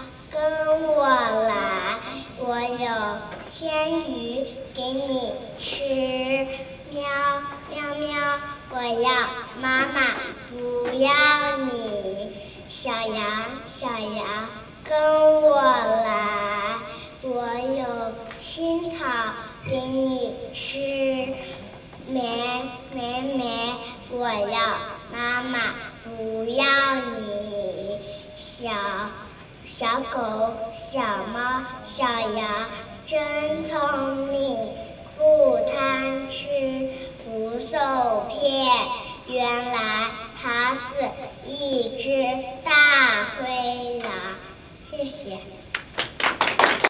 跟我来，我有鲜鱼给你吃。喵喵喵，我要妈妈，不要你。小羊小羊，跟我来，我有青草给你吃。咩咩咩，我要妈妈，不要你。小狗、小猫、小羊真聪明，不贪吃，不受骗。原来它是一只